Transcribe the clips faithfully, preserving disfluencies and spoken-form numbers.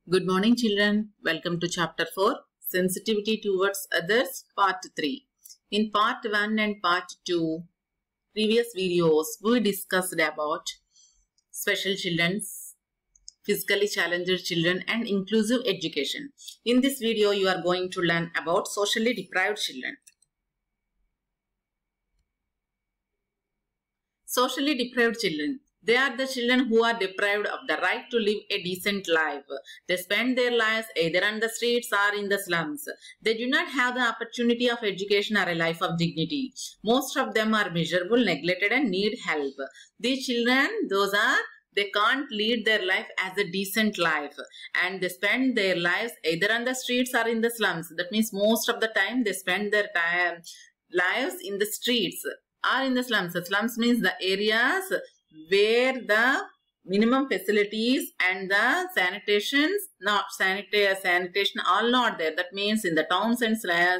Good morning, children. Welcome to chapter four, Sensitivity Towards Others, part three. In part one and part two, previous videos, we discussed about special children, physically challenged children, and inclusive education. In this video, you are going to learn about socially deprived children. Socially deprived children. They are the children who are deprived of the right to live a decent life. They spend their lives either on the streets or in the slums. They do not have the opportunity of education or a life of dignity. Most of them are miserable, neglected, and need help. These children, those are, they can't lead their life as a decent life. And they spend their lives either on the streets or in the slums. That means most of the time they spend their time, lives in the streets or in the slums. The slums means the areas where the minimum facilities and the sanitations, not sanitary, sanitation, all not there. That means in the towns and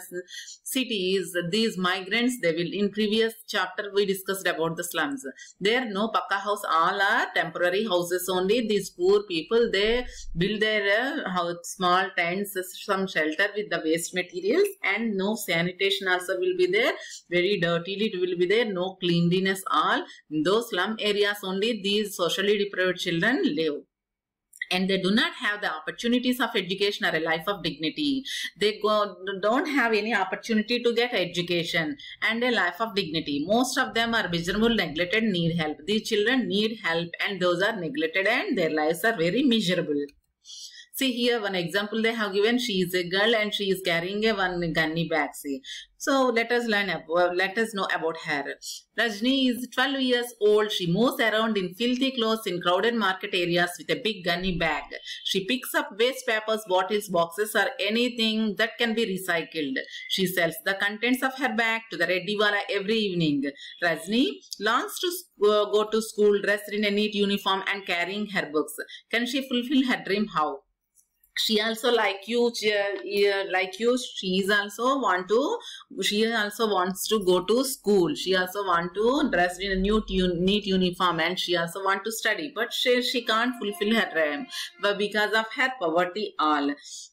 cities, these migrants, they will, in previous chapter we discussed about the slums. There no pakka house, all are temporary houses only. These poor people, they build their uh, house, small tents, some shelter with the waste materials, and no sanitation also will be there. Very dirtily it will be there, no cleanliness all. In those slum areas only these socially deprived children live. And they do not have the opportunities of education or a life of dignity. They go, don't have any opportunity to get education and a life of dignity. Most of them are miserable, neglected, need help. These children need help, and those are neglected and their lives are very miserable. See here one example they have given. She is a girl and she is carrying a one gunny bag. See. So let us learn about, let us know about her. Rajni is twelve years old. She moves around in filthy clothes in crowded market areas with a big gunny bag. She picks up waste papers, bottles, boxes or anything that can be recycled. She sells the contents of her bag to the Reddiwala every evening. Rajni longs to uh, go to school dressed in a neat uniform and carrying her books. Can she fulfill her dream? How? She also like you, like you, she is also want to, she also wants to go to school. She also want to dress in a new neat uniform and she also want to study. But she, she can't fulfill her dream but because of her poverty all.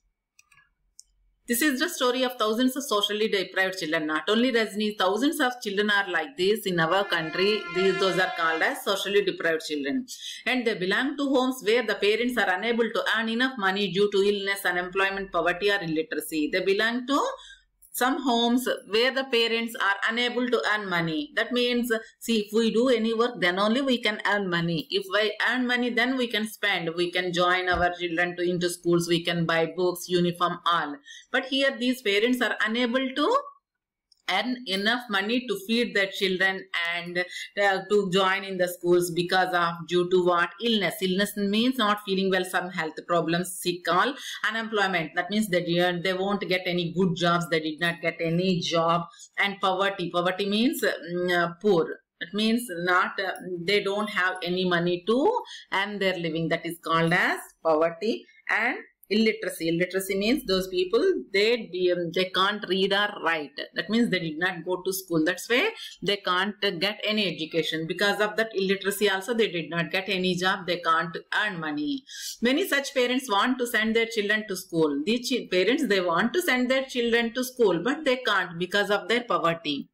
This is the story of thousands of socially deprived children. Not only Rajni, thousands of children are like this in our country. These, those are called as socially deprived children. And they belong to homes where the parents are unable to earn enough money due to illness, unemployment, poverty or illiteracy. They belong to some homes where the parents are unable to earn money. That means, see, if we do any work, then only we can earn money. If we earn money, then we can spend. We can join our children to into schools. We can buy books, uniform, all. But here, these parents are unable to earn enough money to feed their children and uh, to join in the schools because of due to what? Illness. Illness means not feeling well, some health problems, sick, all. Unemployment. That means they, didn't, they won't get any good jobs. They did not get any job. And poverty. Poverty means uh, poor. It means not, uh, they don't have any money to earn their living. That is called as poverty. And illiteracy. Illiteracy means those people, they they can't read or write. That means they did not go to school. That's why they can't get any education. Because of that illiteracy also, they did not get any job. They can't earn money. Many such parents want to send their children to school. These parents, they want to send their children to school, but they can't because of their poverty.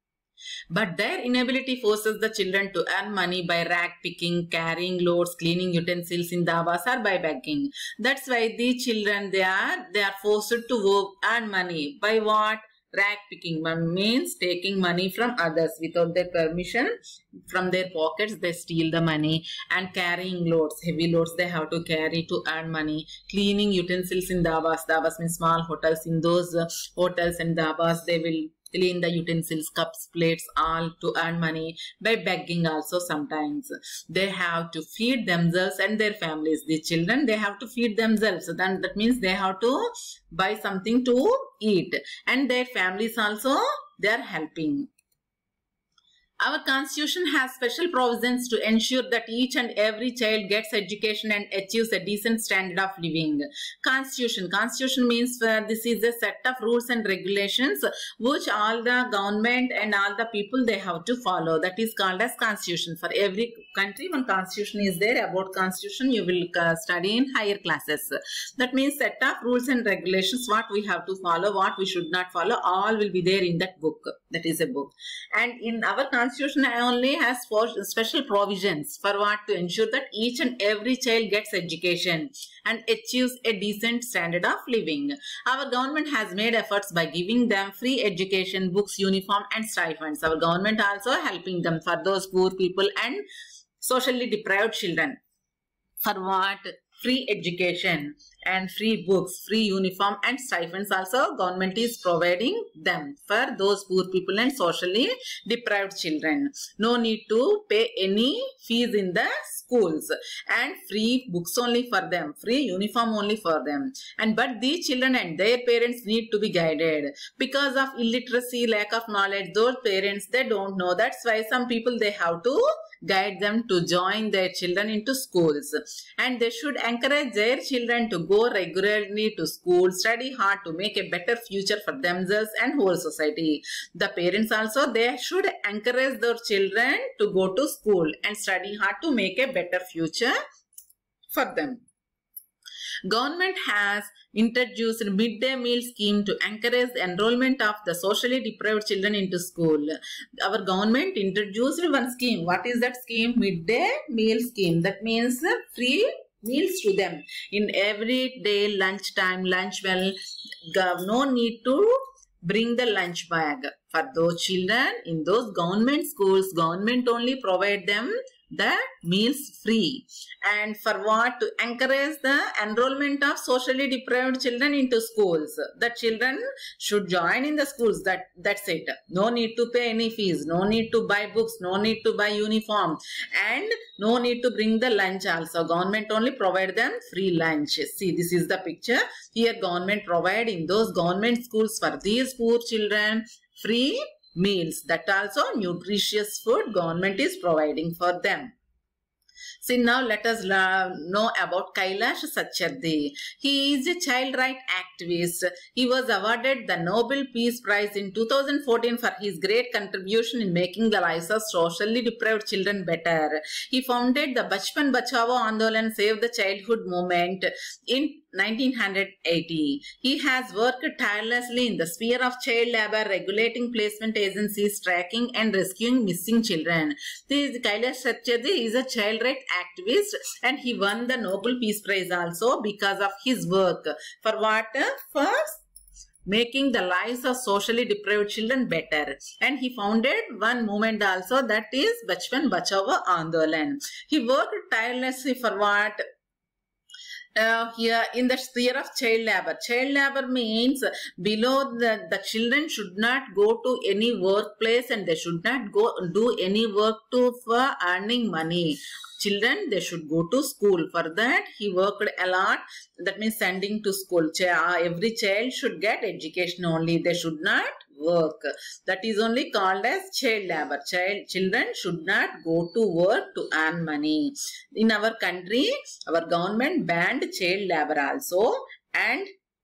But their inability forces the children to earn money by rag picking, carrying loads, cleaning utensils in dabas or by begging. That's why these children, they are, they are forced to work, earn money. By what? Rag picking means taking money from others without their permission. From their pockets, they steal the money. And carrying loads, heavy loads they have to carry to earn money. Cleaning utensils in dabas. Dabas means small hotels. In those uh, hotels and dabas, they will clean the utensils, cups, plates, all to earn money. By begging also sometimes. They have to feed themselves and their families. The children, they have to feed themselves. So then that means they have to buy something to eat. And their families also, they are helping. Our constitution has special provisions to ensure that each and every child gets education and achieves a decent standard of living. Constitution. Constitution means uh, this is a set of rules and regulations which all the government and all the people they have to follow. That is called as constitution. For every country one constitution is there. About constitution you will uh, study in higher classes. That means set of rules and regulations, what we have to follow, what we should not follow, all will be there in that book. That is a book. And in our constitution only has four special provisions for what, to ensure that each and every child gets education and achieves a decent standard of living. Our government has made efforts by giving them free education, books, uniform and stipends. Our government also helping them for those poor people and socially deprived children. For what? Free education and free books, free uniform and stipends also government is providing them for those poor people and socially deprived children. No need to pay any fees in the schools, and free books only for them, free uniform only for them. And but these children and their parents need to be guided because of illiteracy, lack of knowledge. Those parents, they don't know. That's why some people they have to guide them to join their children into schools, and they should encourage their children to go regularly to school, study hard to make a better future for themselves and whole society. The parents also, they should encourage their children to go to school and study hard to make a better future for them. Government has introduced midday meal scheme to encourage the enrollment of the socially deprived children into school. Our government introduced one scheme. What is that scheme? Midday meal scheme. That means free meals to them in every day, lunch time, lunch well. No need to bring the lunch bag. For those children in those government schools, government only provide them the meals free. And for what? To encourage the enrollment of socially deprived children into schools. The children should join in the schools. That that's it. No need to pay any fees, no need to buy books, no need to buy uniform, and no need to bring the lunch also. Government only provide them free lunch. See, this is the picture. Here government provide in those government schools for these poor children free meals. That also nutritious food government is providing for them. See, now let us know about Kailash Satyarthi. He is a child rights activist. He was awarded the Nobel Peace Prize in two thousand fourteen for his great contribution in making the lives of socially deprived children better. He founded the Bachpan Bachao Andolan, Save the Childhood movement in nineteen eighty. He has worked tirelessly in the sphere of child labor, regulating placement agencies, tracking and rescuing missing children. This Kailash Satyarthi is a child rights activist, and he won the Nobel Peace Prize also because of his work. For what? For making the lives of socially deprived children better. And he founded one movement also, that is Bachpan Bachao Andolan. He worked tirelessly for what? Uh, here in the sphere of child labor. Child labor means below the, the children should not go to any workplace and they should not go do any work to for earning money. Children, they should go to school. For that, he worked a lot. That means sending to school. Every child should get education only. They should not work. That is only called as child labor. Child, children should not go to work to earn money. In our country, our government banned child labor also, and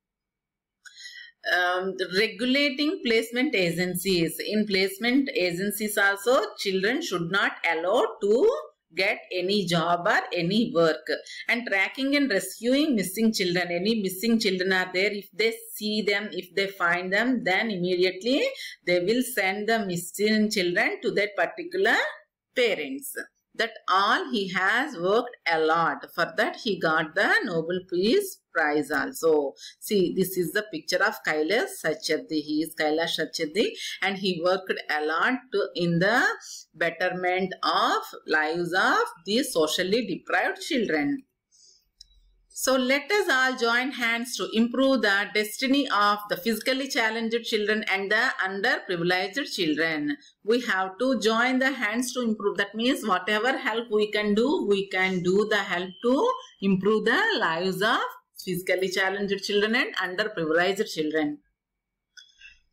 Um, regulating placement agencies. In placement agencies also, children should not allow to get any job or any work. And tracking and rescuing missing children. Any missing children are there, if they see them, if they find them, then immediately they will send the missing children to that particular parents. That all he has worked a lot. For that he got the Nobel Peace Prize also. See, this is the picture of Kailash Satyarthi. He is Kailash Satyarthi, and he worked a lot to, in the betterment of lives of these socially deprived children. So let us all join hands to improve the destiny of the physically challenged children and the underprivileged children. We have to join the hands to improve. That means whatever help we can do, we can do the help to improve the lives of physically challenged children and underprivileged children.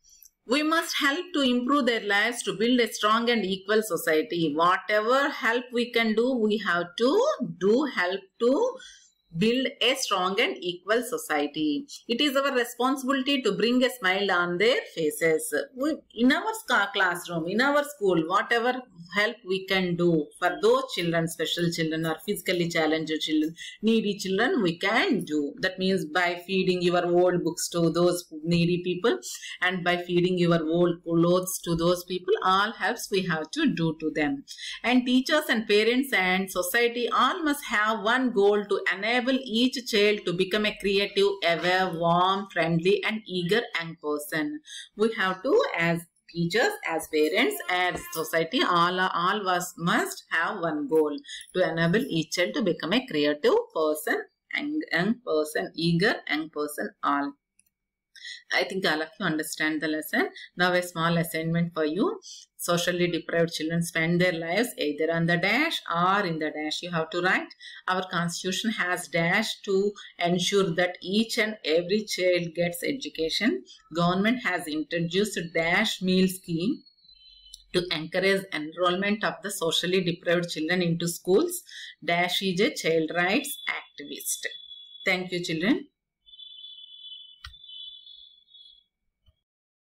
We must help to improve their lives to build a strong and equal society. Whatever help we can do, we have to do help to build a strong and equal society. It is our responsibility to bring a smile on their faces. We, in our classroom, in our school, whatever help we can do for those children, special children or physically challenged children, needy children, we can do. That means by feeding your old books to those needy people and by feeding your old clothes to those people, all helps we have to do to them. And teachers and parents and society all must have one goal to enable each child to become a creative, aware, warm, friendly and eager young person. We have to, as teachers, as parents, as society, all, all of us must have one goal to enable each child to become a creative person, young, young person, eager young person, all. I think all of you understand the lesson. Now a small assignment for you. Socially deprived children spend their lives either on the dash or in the dash. You have to write. Our constitution has dash to ensure that each and every child gets education. Government has introduced dash meal scheme to encourage enrollment of the socially deprived children into schools. Dash is a child rights activist. Thank you, children.